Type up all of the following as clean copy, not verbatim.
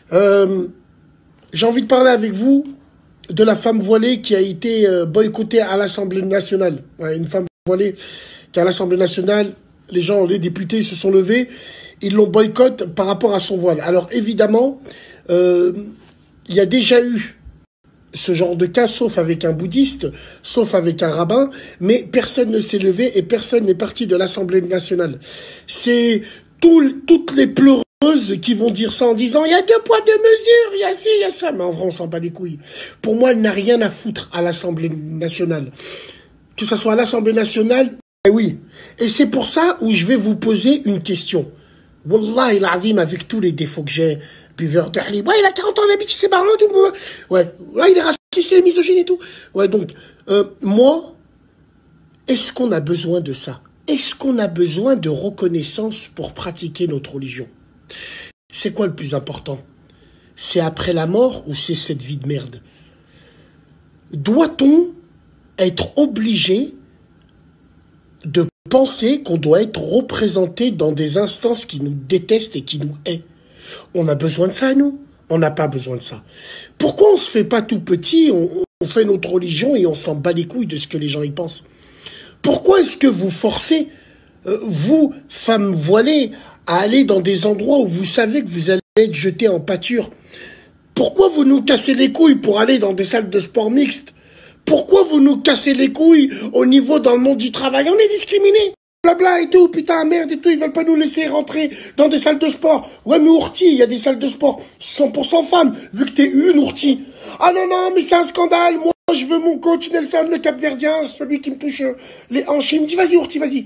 J'ai envie de parler avec vous de la femme voilée qui a été boycottée à l'Assemblée nationale. Ouais, une femme voilée qui à l'Assemblée nationale, les députés se sont levés, ils l'ont boycotté par rapport à son voile. Alors évidemment, il y a déjà eu ce genre de cas, sauf avec un bouddhiste, sauf avec un rabbin, mais personne ne s'est levé et personne n'est parti de l'Assemblée nationale. C'est toutes les pleureuses qui vont dire ça en disant « il y a 2 poids 2 mesures, il y a ci, il y a ça ». Mais en vrai, on s'en bat les couilles. Pour moi, elle n'a rien à foutre à l'Assemblée nationale. Que ce soit à l'Assemblée nationale, oui. Et c'est pour ça où je vais vous poser une question. Wallah, il azim, avec tous les défauts que j'ai, buveur de halib. Ouais, il a 40 ans, il habite chez ses parents, tout. Ouais, il est raciste, il est misogyne et tout. Ouais, donc, moi, est-ce qu'on a besoin de ça? Est-ce qu'on a besoin de reconnaissance pour pratiquer notre religion? C'est quoi le plus important? C'est après la mort ou c'est cette vie de merde? Doit-on être obligé de penser qu'on doit être représenté dans des instances qui nous détestent et qui nous haïssent? On a besoin de ça, nous? On n'a pas besoin de ça. Pourquoi on se fait pas tout petit, on fait notre religion et on s'en bat les couilles de ce que les gens y pensent? Pourquoi est-ce que vous forcez, vous, femmes voilées, à aller dans des endroits où vous savez que vous allez être jetés en pâture? Pourquoi vous nous cassez les couilles pour aller dans des salles de sport mixtes? Pourquoi vous nous cassez les couilles au niveau dans le monde du travail? On est discriminés. Blabla et tout, putain, merde et tout, ils veulent pas nous laisser rentrer dans des salles de sport. Ouais, mais Ourti, il y a des salles de sport 100% femmes, vu que t'es une Ourti. Ah non, non, mais c'est un scandale, moi, je veux mon coach Nelson, le Cap-Verdien, celui qui me touche les hanches. Il me dit, vas-y Ourti, vas-y.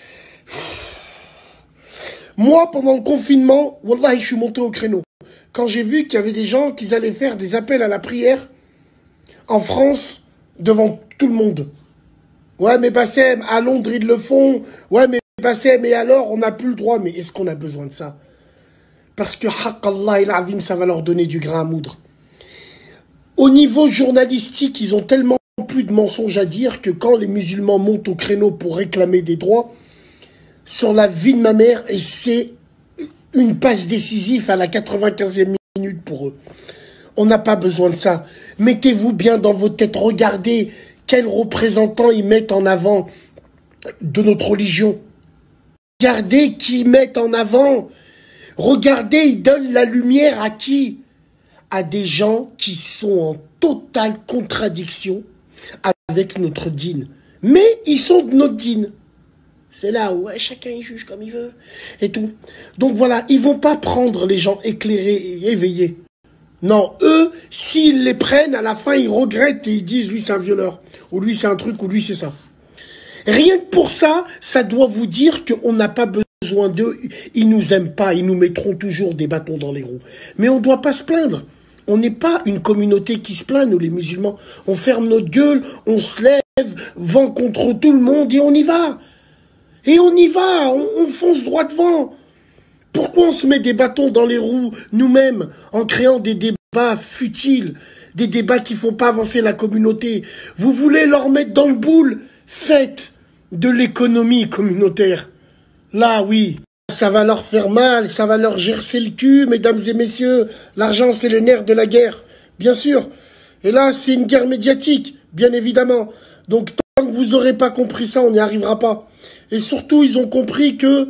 Moi, pendant le confinement, wallah, je suis monté au créneau. Quand j'ai vu qu'il y avait des gens qui allaient faire des appels à la prière en France, devant tout le monde. Ouais, mais Bassem, à Londres, ils le font. Ouais, mais Bassem, et alors, on n'a plus le droit. Mais est-ce qu'on a besoin de ça? Parce que, haqallah il azim, ça va leur donner du grain à moudre. Au niveau journalistique, ils ont tellement plus de mensonges à dire que quand les musulmans montent au créneau pour réclamer des droits, sur la vie de ma mère, et c'est une passe décisive à la 95e minute pour eux. On n'a pas besoin de ça. Mettez-vous bien dans vos têtes. Regardez quels représentants ils mettent en avant de notre religion. Regardez qui ils mettent en avant. Regardez, ils donnent la lumière à qui? À des gens qui sont en totale contradiction avec notre dîne. Mais ils sont de notre dîne. C'est là où ouais, chacun y juge comme il veut et tout. Donc voilà, ils vont pas prendre les gens éclairés et éveillés. Non, eux, s'ils les prennent, à la fin, ils regrettent et ils disent, lui, c'est un violeur, ou lui, c'est un truc, ou lui, c'est ça. Rien que pour ça, ça doit vous dire qu'on n'a pas besoin d'eux. Ils nous aiment pas, ils nous mettront toujours des bâtons dans les roues. Mais on ne doit pas se plaindre. On n'est pas une communauté qui se plaint, nous, les musulmans. On ferme notre gueule, on se lève, vent contre tout le monde, et on y va. Et on y va, on fonce droit devant. Pourquoi on se met des bâtons dans les roues nous-mêmes en créant des débats futiles, des débats qui font pas avancer la communauté? Vous voulez leur mettre dans le boule? Faites de l'économie communautaire. Là, oui, ça va leur faire mal, ça va leur gercer le cul, mesdames et messieurs. L'argent, c'est le nerf de la guerre, bien sûr. Et là, c'est une guerre médiatique, bien évidemment. Donc, tant que vous n'aurez pas compris ça, on n'y arrivera pas. Et surtout, ils ont compris que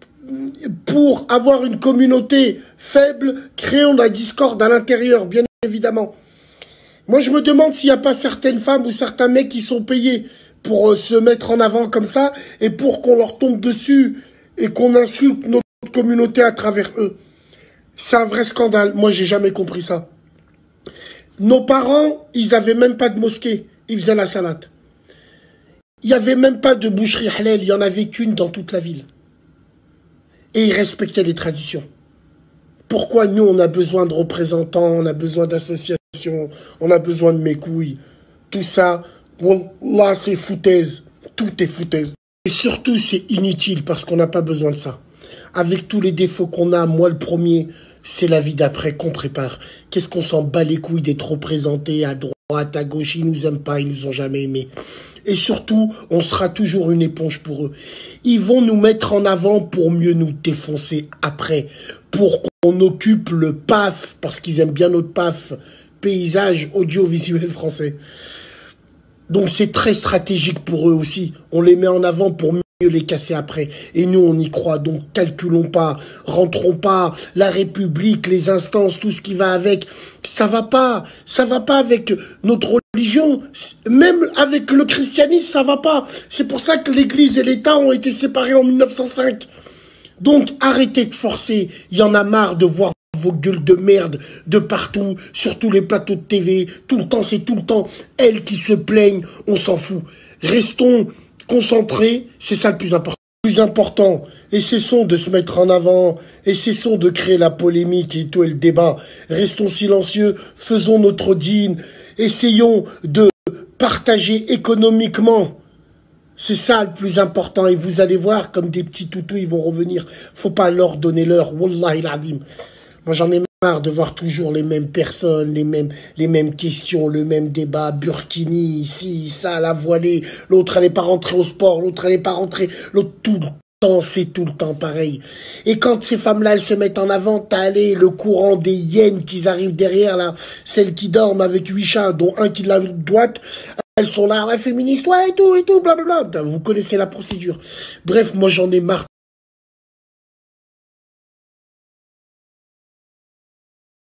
pour avoir une communauté faible, créons la discorde à l'intérieur, bien évidemment. Moi, je me demande s'il n'y a pas certaines femmes ou certains mecs qui sont payés pour se mettre en avant comme ça et pour qu'on leur tombe dessus et qu'on insulte notre communauté à travers eux. C'est un vrai scandale. Moi, j'ai jamais compris ça. Nos parents, ils avaient même pas de mosquée. Ils faisaient la salade. Il n'y avait même pas de boucherie halal. Il n'y en avait qu'une dans toute la ville. Et ils respectaient les traditions. Pourquoi nous, on a besoin de représentants, on a besoin d'associations, on a besoin de mes couilles? Tout ça, là, c'est foutaise. Tout est foutaise. Et surtout, c'est inutile parce qu'on n'a pas besoin de ça. Avec tous les défauts qu'on a, moi le premier, c'est la vie d'après qu'on prépare. Qu'est-ce qu'on s'en bat les couilles d'être représenté à droite, à gauche? Ils nous aiment pas, ils nous ont jamais aimés. Et surtout, on sera toujours une éponge pour eux. Ils vont nous mettre en avant pour mieux nous défoncer après. Pour On occupe le PAF, parce qu'ils aiment bien notre PAF, paysage audiovisuel français. Donc c'est très stratégique pour eux aussi. On les met en avant pour mieux les casser après. Et nous, on y croit. Donc calculons pas, rentrons pas. La République, les instances, tout ce qui va avec, ça va pas. Ça va pas avec notre religion. Même avec le christianisme, ça va pas. C'est pour ça que l'Église et l'État ont été séparés en 1905. Donc arrêtez de forcer. Il y en a marre de voir vos gueules de merde de partout, sur tous les plateaux de TV, tout le temps, c'est tout le temps elles qui se plaignent, on s'en fout. Restons concentrés, c'est ça le plus important. Le plus important, et cessons de se mettre en avant, et cessons de créer la polémique et tout et le débat. Restons silencieux, faisons notre dîne, essayons de partager économiquement. C'est ça le plus important, et vous allez voir comme des petits toutous, ils vont revenir. Faut pas leur donner l'heure, wallahi l'adim. Moi, j'en ai marre de voir toujours les mêmes personnes, les mêmes questions, le même débat. Burkini, ici, ça, la voilée. L'autre, elle n'est pas rentrée au sport. L'autre, elle n'est pas rentrée. L'autre, tout le temps, c'est tout le temps pareil. Et quand ces femmes-là, elles se mettent en avant, t'as le courant des hyènes qui arrivent derrière, là. Celles qui dorment avec 8 chats, dont un qui la doite. Elles sont là, la féministe, ouais, et tout, blablabla. Vous connaissez la procédure. Bref, moi, j'en ai marre.